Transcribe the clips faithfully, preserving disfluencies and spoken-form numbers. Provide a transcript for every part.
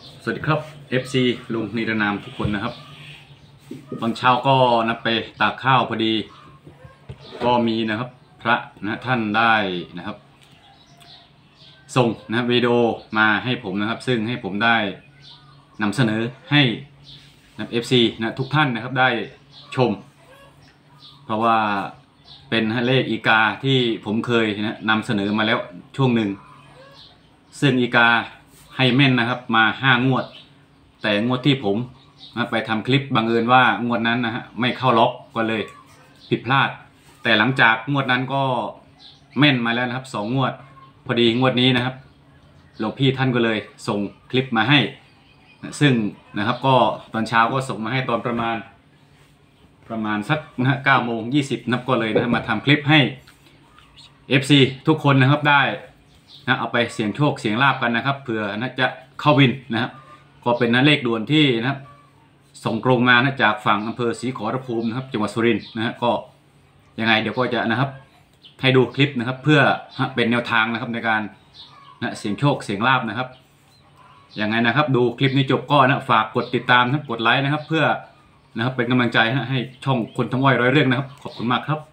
สวัสดีครับ เอฟ ซี ลุงนิรนามทุกคนนะครับตอนเช้าก็นับไปตากข้าวพอดีก็มีนะครับพระนะท่านได้นะครับส่งนะวิดีโอมาให้ผมนะครับซึ่งให้ผมได้นำเสนอให้นะ เอฟ ซี นะทุกท่านนะครับได้ชมเพราะว่าเป็นเลขอีกาที่ผมเคยนะนำเสนอมาแล้วช่วงหนึ่งซึ่งอีกาให้แม่นนะครับมาห้างวดแต่งวดที่ผมนะไปทำคลิปบังเอิญว่างวดนั้นนะฮะไม่เข้าล็อกก็เลยผิดพลาดแต่หลังจากงวดนั้นก็แม่นมาแล้วนะครับสองงวดพอดีงวดนี้นะครับหลวงพี่ท่านก็เลยส่งคลิปมาให้ซึ่งนะครับก็ตอนเช้าก็ส่งมาให้ตอนประมาณประมาณสักนะฮะเก้าโมงยี่สิบนับก็เลยนะมาทำคลิปให้ เอฟ ซี ทุกคนนะครับได้นะเอาไปเสี่ยงโชคเสี่ยงลาบกันนะครับเผื่อนะจะเข้าวินนะครับก็เป็นนะเลขด่วนที่นะครับส่งตรงมานะจากฝั่งอำเภอศรีขอรภูมินะครับจังหวัดสุรินทร์นะฮะก็ยังไงเดี๋ยวก็จะนะครับให้ดูคลิปนะครับเพื่อเป็นแนวทางนะครับในการนะเสี่ยงโชคเสี่ยงลาบนะครับยังไงนะครับดูคลิปนี้จบก็นะฝากกดติดตามนะกดไลค์นะครับเพื่อนะครับเป็นกำลังใจให้ช่องคนทั้งว้อยร้อยเรื่องนะครับขอบคุณมากครับ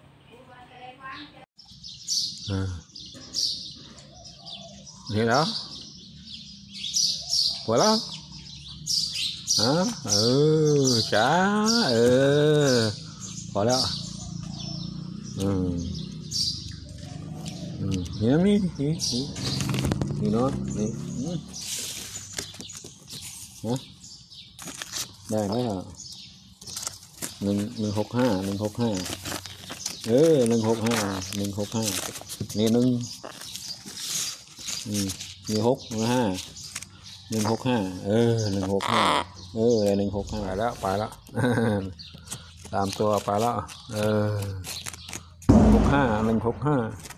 นี่แล้วพอแล้วอ่ะเออจ้าเออพอแล้วอืมอืมนี่นี่นี่นี่นี่เนาะนี่ฮะได้ไหมอ่ะหนึ่งหนึ่งหกห้าหนึ่งหกห้าเออหนึ่งหกห้าหนึ่งหกห้านี่หนึ่งอืมหนึ่งหกห้าหนึ่งหกห้าเออหนึ่งหกห้าเอออะไรหนึ่งหกห้าไปแล้วไปแล้วตามตัวไปแล้วเออหกห้าหนึ่งหกห้า